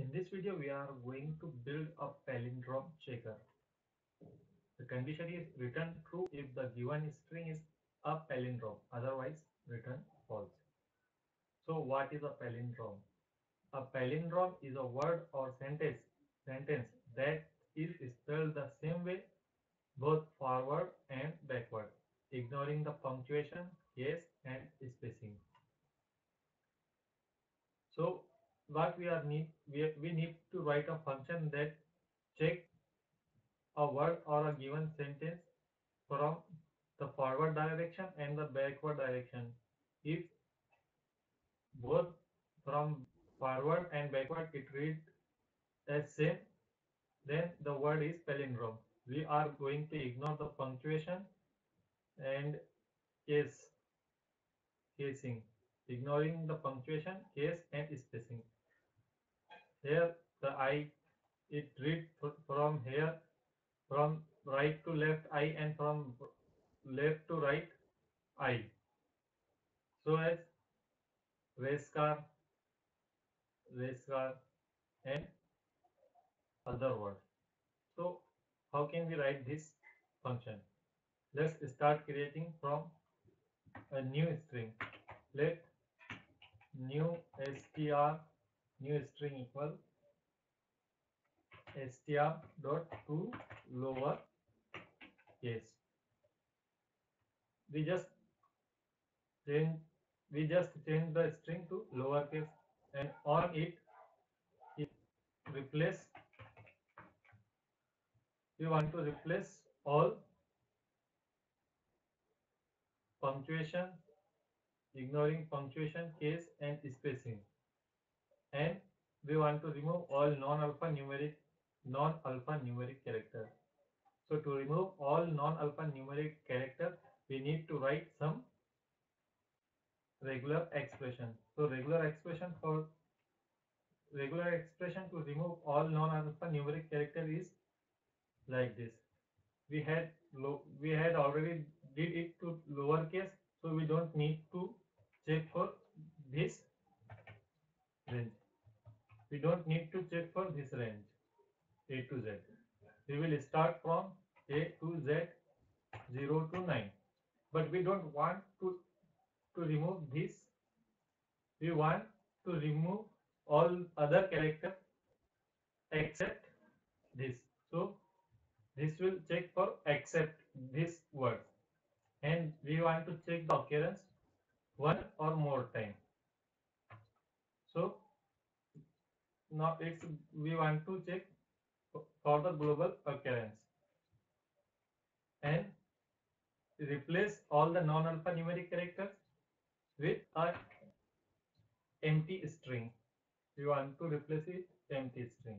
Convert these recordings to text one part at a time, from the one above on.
In this video, we are going to build a palindrome checker. The condition is return true if the given string is a palindrome, otherwise return false. So what is a palindrome? A palindrome is a word or sentence that is spelled the same way both forward and backward, ignoring the punctuation, case and spacing. So what we need to write a function that check a word or a given sentence from the forward direction and the backward direction. If both from forward and backward it reads as same, then the word is palindrome. We are going to ignore the punctuation and case casing, ignoring the punctuation, case and spacing. Here the I it reads from here from right to left I and from left to right I. So as race car, and other word. So how can we write this function? Let's start creating from a new string. Let new str new string equal str dot to lower case. We just change the string to lowercase, and on it replace we want to replace all punctuation, ignoring punctuation, case and spacing, and we want to remove all non-alphanumeric character. So to remove all non-alphanumeric character, we need to write some regular expression. So regular expression to remove all non-alphanumeric character is like this. We had already did it to lowercase, so we don't need to check for this range. We don't need to check for this range A to Z. We will start from A to Z 0 to 9, but we don't want to remove this. We want to remove all other characters except this. So this will check for except this word, and we want to check the occurrence one or more time. So now we want to check for the global occurrence and replace all the non-alphanumeric characters with a empty string. We want to replace it empty string.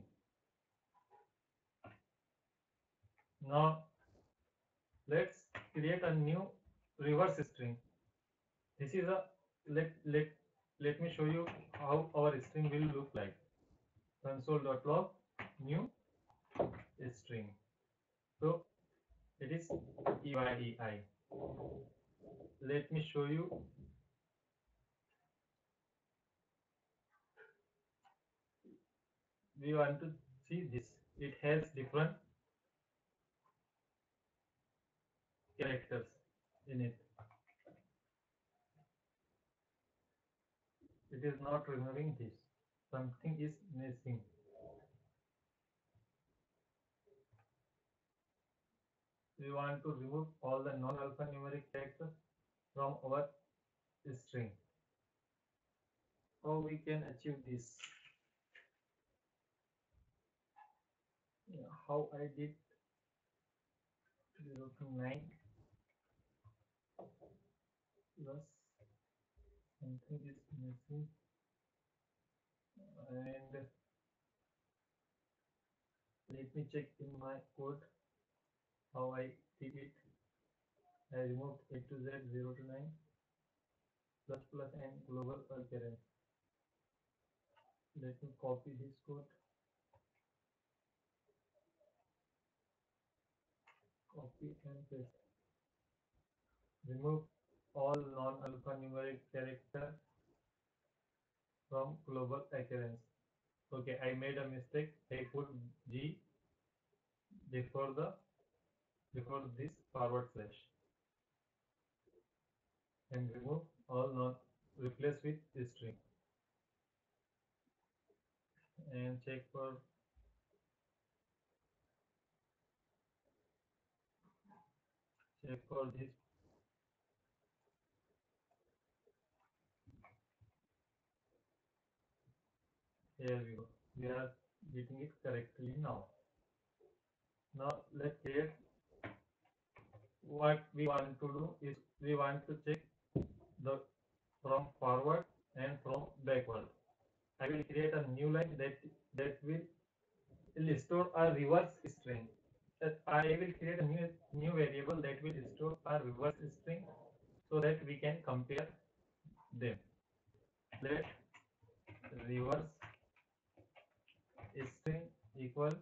Now let's create a new reverse string. This is a let me show you how our string will look like. Console.log new string. So it is EYEI. Let me show you. We want to see this. It has different characters in it. It is not removing this. Something is missing. We want to remove all the non-alphanumeric characters from our string. How we can achieve this? How I did 0 to 9 plus something is missing, and let me check in my code how I did it. I removed A to Z 0 to 9 plus and global occurrence. Let me copy this code. Copy and paste. Remove all non-alphanumeric character from global occurrence. Okay, I made a mistake. I put G before this forward slash and remove all non replace with string and check for this. Here we go. We are getting it correctly now. Now let's create. What we want to do is we want to check the from forward and from backward. I will create a new line that will store a reverse string. I will create a new variable that will store a reverse string so that we can compare them. Let reverse string equal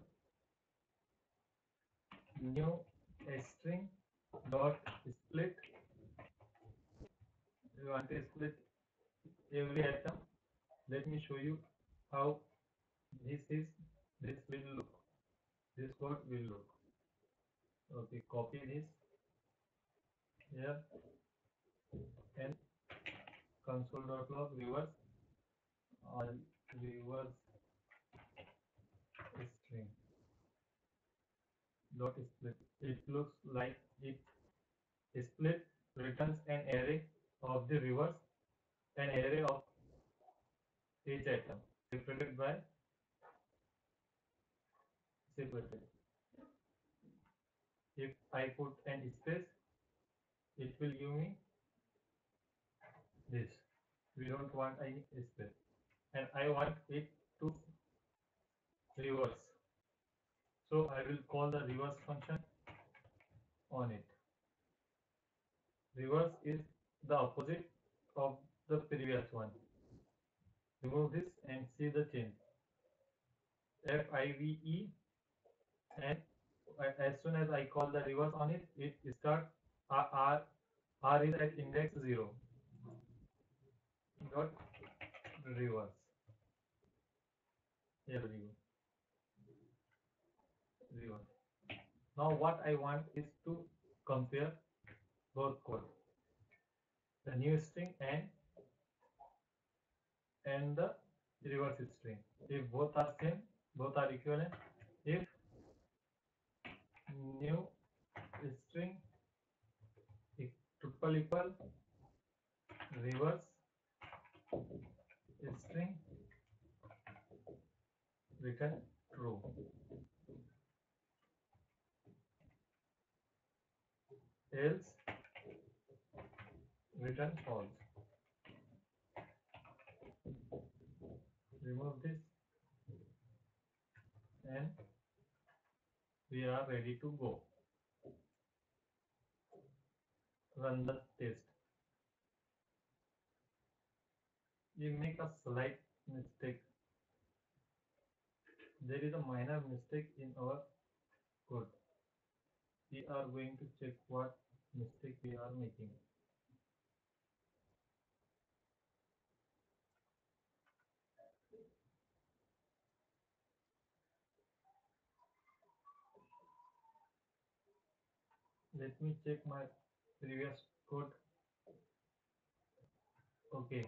new string dot split. We want to split every item. Let me show you how this is this will look. This code will look. Okay, copy this here and console.log reverse all reverse string dot split. It looks like it split returns an array of the reverse, an array of each item separated by separated. If I put an space, it will give me this. We don't want any space, and I want it to reverse. So I will call the reverse function on it. Reverse is the opposite of the previous one. Remove this and see the change. FIVE, and as soon as I call the reverse on it, it starts R is at index 0. Dot reverse. Here we go. Reverse. Now what I want is to compare both code, the new string and the reverse string. If both are same, both are equivalent. If new string triple equal reverse string, return true. Else return false. Remove this and we are ready to go. Run the test. We make a slight mistake. There is a minor mistake in our code. We are going to check what mistake we are making. Let me check my previous code. Okay.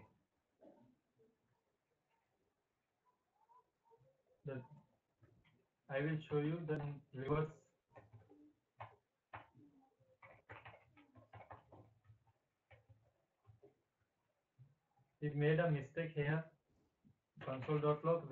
The I will show you the reverse. It made a mistake here. Console.log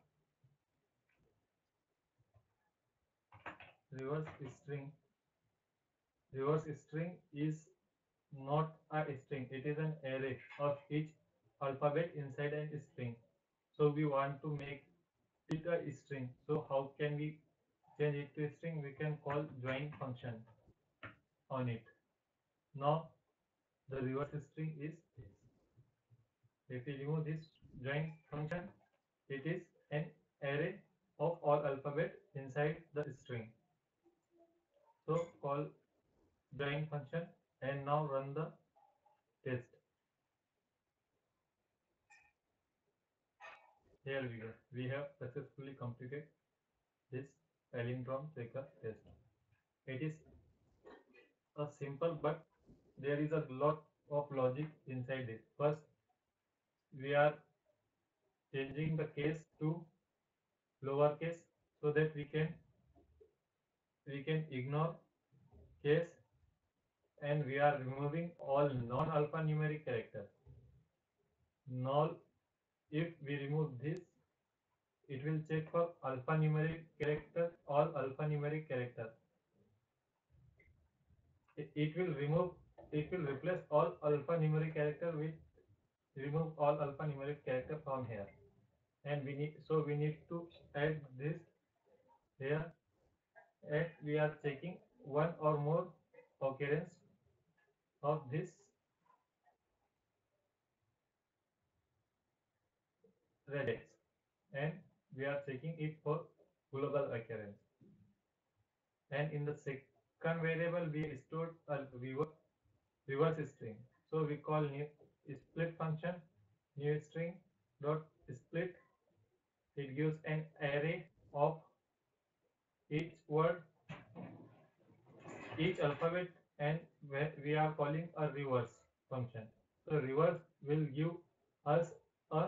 reverse string. Reverse string is not a string. It is an array of each alphabet inside a string. So we want to make it a string. So how can we change it to a string? We can call join function on it. Now the reverse string is this. If we remove this join function, it is an array of all alphabet inside the string. So call join function and now run the test. Here here we go. We have successfully completed this palindrome checker test. It is a simple, but there is a lot of logic inside it. First, we are changing the case to lowercase so that we can ignore case, and we are removing all non-alphanumeric characters. Null, if we remove this, it will check for alphanumeric character, all alphanumeric character. It will remove, it will replace all alphanumeric character with remove all alphanumeric character from here. And we need to add this here, and we are checking one or more occurrence of this regex, and we are checking it for global occurrence. And in the second variable we stored a reverse string, so we call new split function new string dot split. It gives an array of each word, each alphabet, and we are calling a reverse function. So reverse will give us a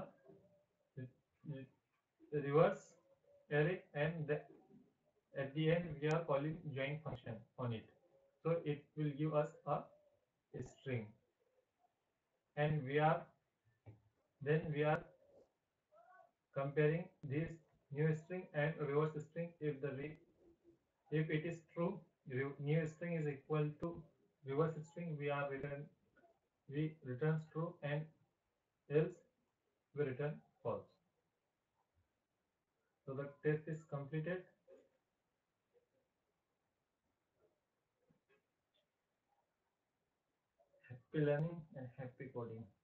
reverse array, and at the end we are calling join function on it. So it will give us a string, and we are comparing this new string and reverse string. If it is true, new string is equal to reverse string, we returns true, and else we return false. So the test is completed. Happy learning and happy coding.